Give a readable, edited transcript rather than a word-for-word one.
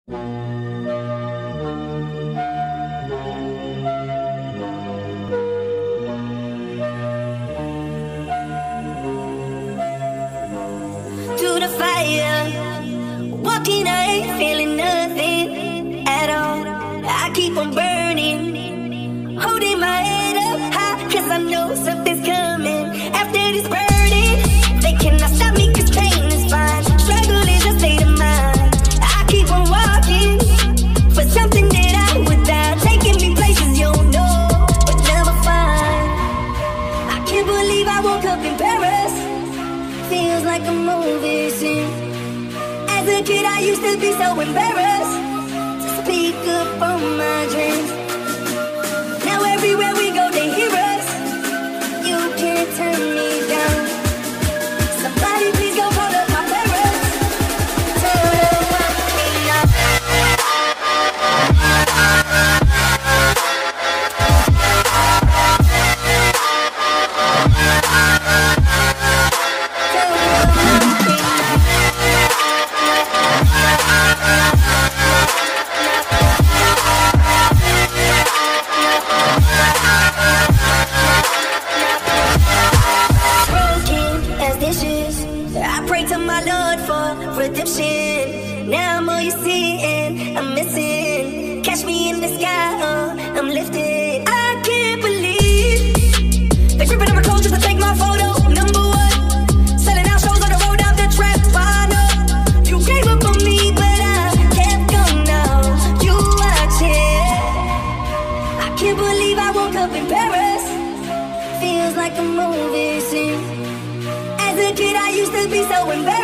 To the fire, walking, I ain't feeling nothing at all. I keep on burning, holding my head up high, cause I know something's coming. After this burning, they cannot stop me cause pain is fine. Struggle is a state of mind. I keep on walking for something that I would die, taking me places you don't know but never find. I can't believe I woke up in Paris. Feels like a movie scene. As a kid I used to be so embarrassed to speak up on my dreams. Now everywhere we go they hear us. You can't turn me down. Somebody please go call up my parents. Tell them I'm enough. I pray to my Lord for redemption. Now I'm all you see and I'm missing. Catch me in the sky, oh, I'm lifted. I can't believe they're tripping over cold just to take my photo. Number one, selling out shows on the road out the trap. I know you gave up on me, but I kept going now. You watch it. I can't believe I woke up in Paris. Feels like a movie scene. As a kid I used to be so embarrassed